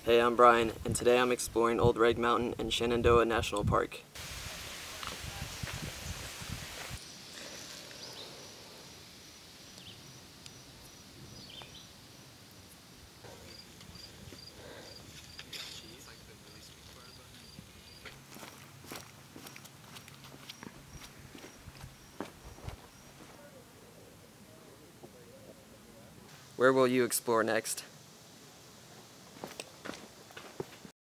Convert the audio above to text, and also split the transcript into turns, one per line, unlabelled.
Hey, I'm Brian, and today I'm exploring Old Rag Mountain in Shenandoah National Park. Where will you explore next?